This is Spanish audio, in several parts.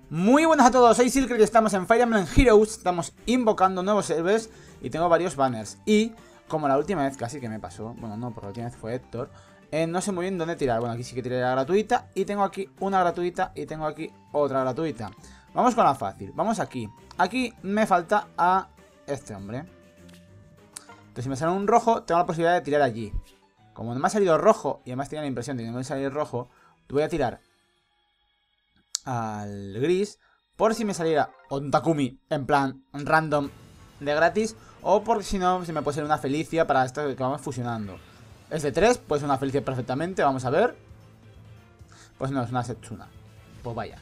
Muy buenas a todos, soy Silker y estamos en Fire Emblem Heroes. Estamos invocando nuevos héroes y tengo varios banners. Y como la última vez casi que me pasó, bueno no, porque la última vez fue Héctor, no sé muy bien dónde tirar. Bueno, aquí sí que tiré la gratuita y tengo aquí una gratuita y tengo aquí otra gratuita. Vamos con la fácil, vamos aquí. Aquí me falta a este hombre. Entonces si me sale un rojo, tengo la posibilidad de tirar allí. Como no me ha salido rojo y además tenía la impresión de que no me va a salir rojo, voy a tirar al gris, por si me saliera un Takumi en plan random de gratis, o por si no, si me puede salir una Felicia para esto que vamos fusionando. Es de 3, puede ser una Felicia perfectamente, vamos a ver. Pues no, es una Setsuna. Pues vaya.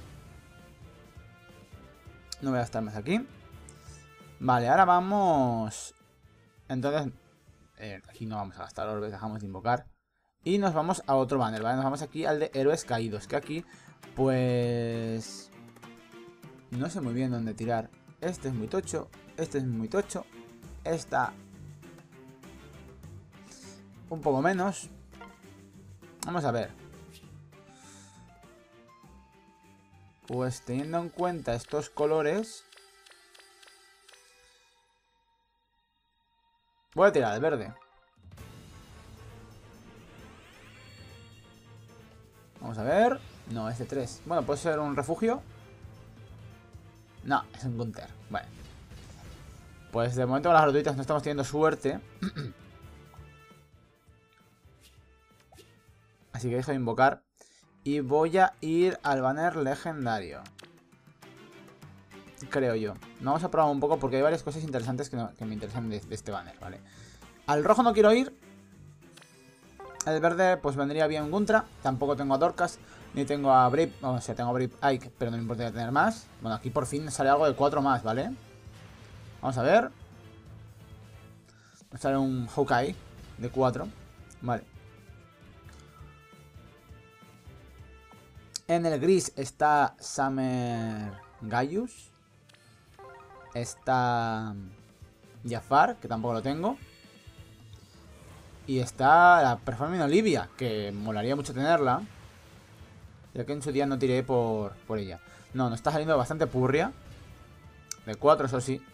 No voy a estar más aquí. Vale, ahora vamos. Entonces, aquí no vamos a gastar orbes, dejamos de invocar. Y nos vamos a otro banner, ¿vale? Nos vamos aquí al de héroes caídos, que aquí pues no sé muy bien dónde tirar. Este es muy tocho, este es muy tocho, esta un poco menos. Vamos a ver. Pues teniendo en cuenta estos colores, voy a tirar el verde. Vamos a ver. No, es de 3. Bueno, puede ser un refugio. No, es un counter. Bueno. Pues de momento con las gratuitas no estamos teniendo suerte. Así que dejo de invocar. Y voy a ir al banner legendario. Creo yo. Vamos a probar un poco porque hay varias cosas interesantes que me interesan de este banner, ¿vale? Al rojo no quiero ir. El verde pues vendría bien Guntra. Tampoco tengo a Dorcas. Ni tengo a Brip. O sea, tengo a Brip Ike, pero no me importa tener más. Bueno, aquí por fin sale algo de 4 más, ¿vale? Vamos a ver. Me sale un Hawkeye de 4. Vale. En el gris está Summer Gaius. Está Jafar, que tampoco lo tengo. Y está la Performing Olivia, que molaría mucho tenerla. Ya que en su día no tiré por ella. No, nos está saliendo bastante purria. De 4, eso sí.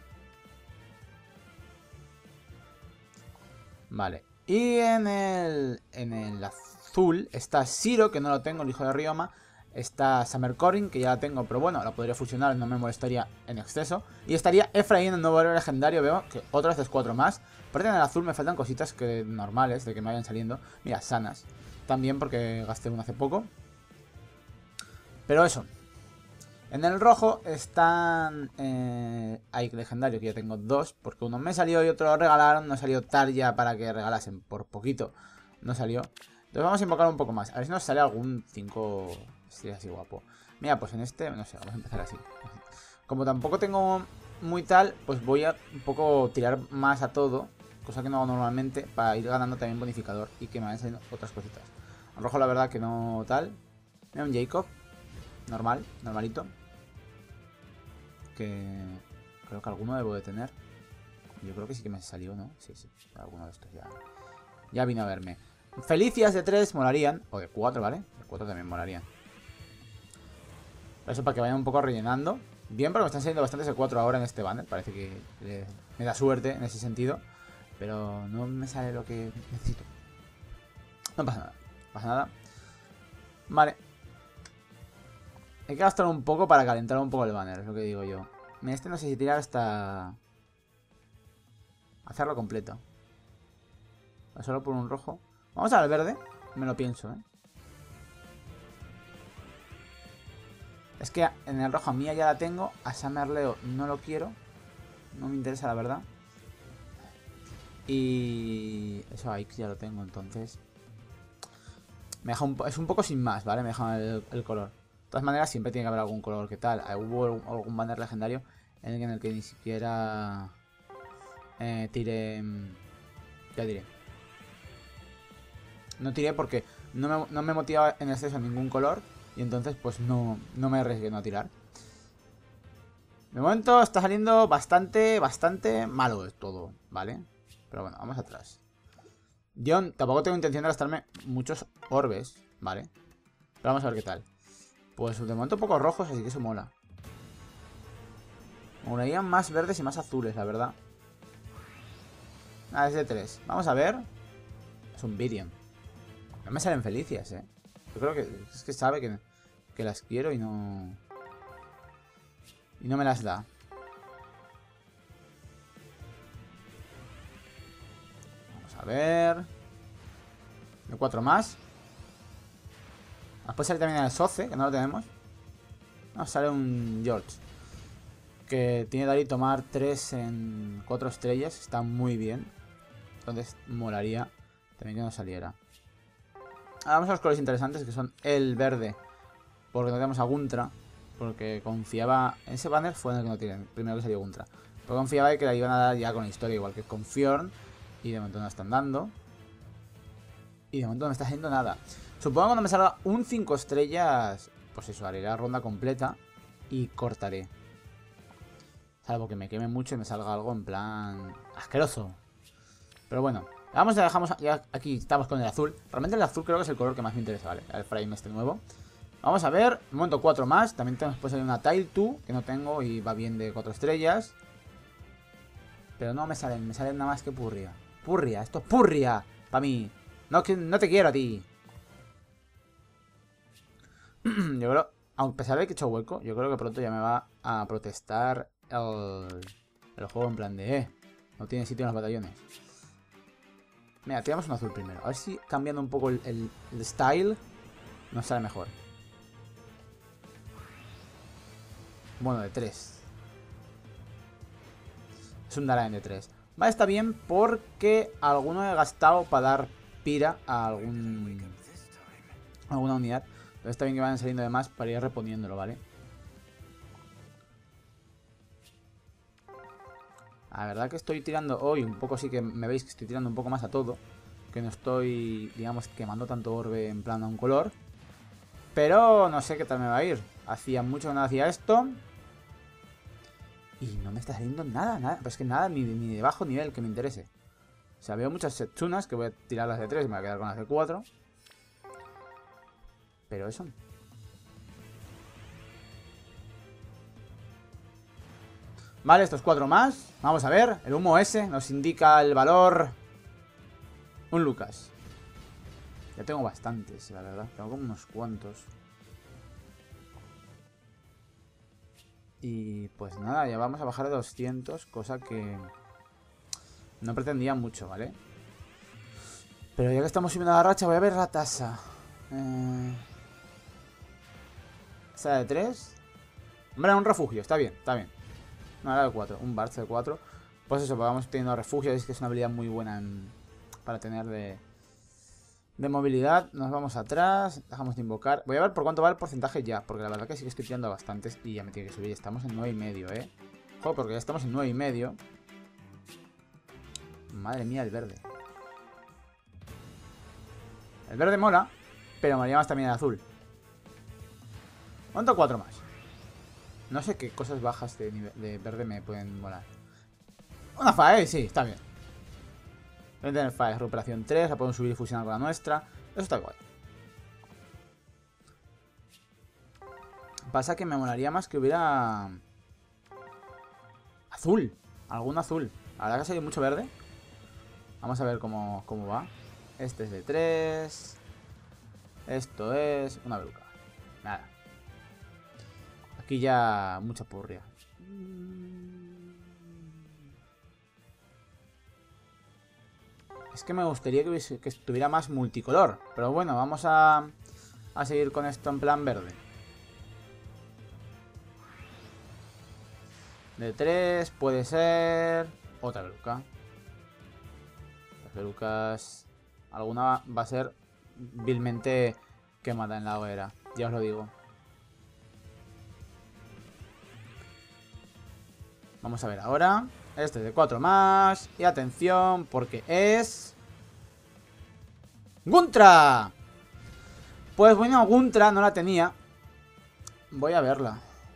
Vale. Y en el azul está Shiro, que no lo tengo, el hijo de Ryoma. Está Summer Corin, que ya la tengo, pero bueno, la podría fusionar, no me molestaría en exceso. Y estaría Efraín, el nuevo héroe legendario, veo que otra vez es 4 más. Aparte en el azul me faltan cositas que normales, de que me vayan saliendo. Mira, sanas. También porque gasté una hace poco. Pero eso. En el rojo están hay legendario, que ya tengo 2, porque uno me salió y otro lo regalaron. No salió Tarja para que regalasen, por poquito no salió. Entonces vamos a invocar un poco más, a ver si nos sale algún 5 así guapo. Mira, pues en este, no sé, vamos a empezar así. Como tampoco tengo muy tal, pues voy a un poco tirar más a todo, cosa que no hago normalmente, para ir ganando también bonificador y que me vayan saliendo otras cositas. Al rojo la verdad que no tal. Mira un Jacob, normal, normalito. Que creo que alguno debo de tener. Yo creo que sí que me salió, ¿no? Sí, alguno de estos ya vino a verme. Felicias de 3 molarían, o de 4, ¿vale? De 4 también molarían. Eso para que vayan un poco rellenando. Bien, porque me están saliendo bastantes de 4 ahora en este banner. Parece que me da suerte en ese sentido. Pero no me sale lo que necesito. No pasa nada, no pasa nada. Vale. Hay que gastar un poco para calentar un poco el banner, es lo que digo yo. Este no sé si tirar hasta hacerlo completo. Solo por un rojo. Vamos al verde, me lo pienso, ¿eh? Es que en el rojo a Mía ya la tengo. A Summer Leo no lo quiero. No me interesa la verdad. Y eso Ike ya lo tengo, entonces me deja es un poco sin más, ¿vale? Me deja el color. De todas maneras siempre tiene que haber algún color que tal. Hubo algún banner legendario en el que ni siquiera tiré. Ya diré. No tiré porque no me motivaba en exceso ningún color. Y entonces pues no me arriesgué a tirar. De momento está saliendo bastante malo todo, ¿vale? Pero bueno, vamos atrás. Yo tampoco tengo intención de gastarme muchos orbes, ¿vale? Pero vamos a ver qué tal. Pues de momento pocos rojos, así que eso mola. Me molarían más verdes y más azules, la verdad. Ah, es de 3. Vamos a ver. Es un Virion. No me salen Felicias, Yo creo que es que sabe que las quiero y no... Y no me las da. Vamos a ver. De 4 más. Después sale también el Soce, que no lo tenemos. No, sale un George. Que tiene Dari tomar 3 en 4 estrellas. Está muy bien. Entonces molaría también que nos saliera. Ahora vamos a los colores interesantes, que son el verde. Porque no tenemos a Guntra. Porque confiaba... Ese banner fue en el que no tienen. Primero que salió Guntra. Pero confiaba de que la iban a dar ya con la historia. Igual que con Fjorn. Y de momento no están dando. Y de momento no me está haciendo nada. Supongo que cuando me salga un 5 estrellas... Pues eso, haré la ronda completa. Y cortaré. Salvo que me queme mucho y me salga algo en plan... asqueroso. Pero bueno. Vamos, ya dejamos... Ya aquí estamos con el azul. Realmente el azul creo que es el color que más me interesa, ¿vale? El frame este nuevo. Vamos a ver. Un momento 4 más. También tenemos pues ahí una Tile 2 que no tengo y va bien de 4 estrellas. Pero no me salen. Me salen nada más que Purria. Purria. Esto es Purria. Para mí. No, no te quiero a ti. Yo creo... A pesar de que he hecho hueco, yo creo que pronto ya me va a protestar el juego en plan de... no tiene sitio en los batallones. Mira, tiramos un azul primero. A ver si cambiando un poco el style nos sale mejor. Bueno, de 3. Es un Daraen de 3. Vale, está bien porque alguno he gastado para dar pira a alguna unidad. Pero está bien que vayan saliendo de más para ir reponiéndolo, ¿vale? La verdad que estoy tirando hoy un poco, sí que me veis que estoy tirando un poco más a todo. Que no estoy, digamos, quemando tanto orbe en plan a un color. Pero no sé qué tal me va a ir. Hacía mucho que no hacía esto. Y no me está saliendo nada, nada. Pues que nada, ni de bajo nivel que me interese. O sea, veo muchas Setsunas que voy a tirar las de 3 y me voy a quedar con las de 4. Pero eso. Vale, estos 4 más. Vamos a ver. El humo ese nos indica el valor. Un Lucas. Ya tengo bastantes, la verdad. Tengo como unos cuantos. Y pues nada, ya vamos a bajar a 200. Cosa que no pretendía mucho, ¿vale? Pero ya que estamos subiendo la racha, voy a ver la tasa. Esa de 3. Hombre, un refugio, está bien, está bien. No, era de 4, un Bartz de 4. Pues eso, pues vamos teniendo refugio. Es que es una habilidad muy buena para tener de movilidad. Nos vamos atrás, dejamos de invocar. Voy a ver por cuánto va el porcentaje ya, porque la verdad que sí que estoy tirando bastantes y ya me tiene que subir. Estamos en 9,5, Joder, porque ya estamos en 9,5. Madre mía, el verde. El verde mola, pero me haría más también el azul. ¿Cuánto? 4 más. No sé qué cosas bajas de verde me pueden molar. Una FAE, sí, está bien. Voy a tener FAE, recuperación 3, la podemos subir y fusionar con la nuestra. Eso está guay. Pasa que me molaría más que hubiera... azul. Algún azul. La verdad que ha salido mucho verde. Vamos a ver cómo va. Este es de 3. Esto es una beluca. Nada. Aquí ya mucha purria. Es que me gustaría que estuviera más multicolor. Pero bueno, vamos a seguir con esto en plan verde. De 3 puede ser... otra beluca. Las belucas... alguna va a ser vilmente quemada en la hoguera. Ya os lo digo. Vamos a ver ahora. Este es de 4 más. Y atención, porque es... ¡Guntra! Pues bueno, Guntra no la tenía. Voy a verla.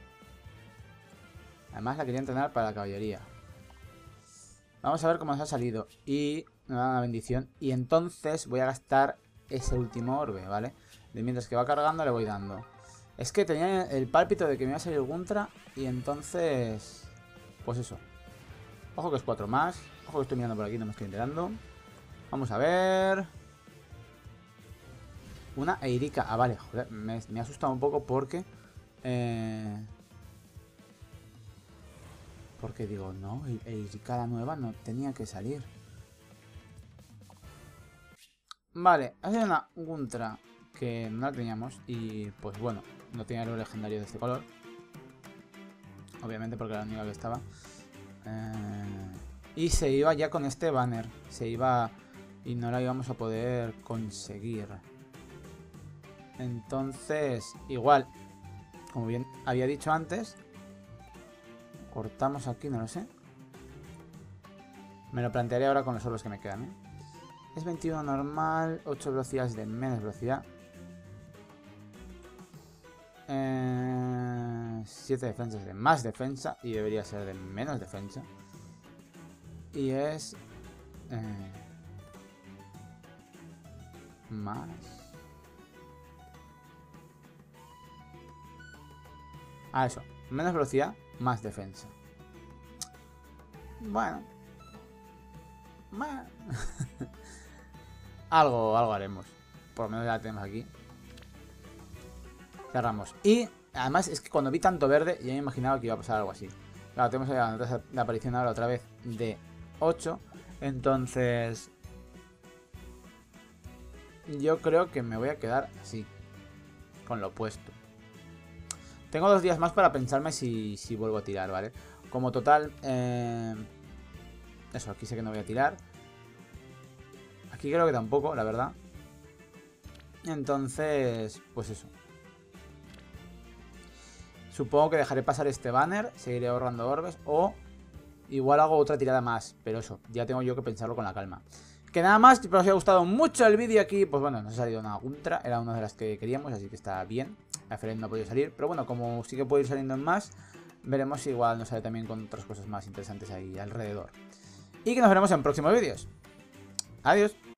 Además la quería entrenar para la caballería. Vamos a ver cómo nos ha salido. Y me da una bendición. Y entonces voy a gastar ese último orbe, ¿vale? De mientras que va cargando le voy dando. Es que tenía el pálpito de que me iba a salir Guntra y entonces... Pues eso. Ojo que es 4 más. Ojo que estoy mirando por aquí, no me estoy enterando. Vamos a ver... Una Eirika. Ah, vale, joder, me ha asustado un poco porque... Porque digo, no, Eirika la nueva no tenía que salir. Vale, ha sido una Guntra que no la teníamos y pues bueno, no tenía algo legendario de este color. Obviamente porque era la única que estaba. Y se iba ya con este banner. Se iba y no la íbamos a poder conseguir. Entonces, igual, como bien había dicho antes, cortamos aquí, no lo sé. Me lo plantearé ahora con los orbes que me quedan, ¿eh? Es 21 normal, 8 velocidades de menos velocidad. 7 defensas de más defensa y debería ser de menos defensa. Y es... más... Ah, eso. Menos velocidad, más defensa. Bueno. algo haremos. Por lo menos ya la tenemos aquí. Cerramos. Y además es que cuando vi tanto verde ya me imaginaba que iba a pasar algo así. Claro, tenemos la aparición ahora otra vez de 8. Entonces... yo creo que me voy a quedar así. Con lo opuesto. Tengo 2 días más para pensarme si vuelvo a tirar, ¿vale? Como total... eso, aquí sé que no voy a tirar. Aquí creo que tampoco, la verdad. Entonces, pues eso. Supongo que dejaré pasar este banner, seguiré ahorrando orbes o igual hago otra tirada más. Pero eso, ya tengo yo que pensarlo con la calma. Que nada más, espero que os haya gustado mucho el vídeo aquí. Pues bueno, nos ha salido una Guntra, era una de las que queríamos, así que está bien. La Feren no ha podido salir, pero bueno, como sí que puede ir saliendo en más, veremos si igual nos sale también con otras cosas más interesantes ahí alrededor. Y que nos veremos en próximos vídeos. Adiós.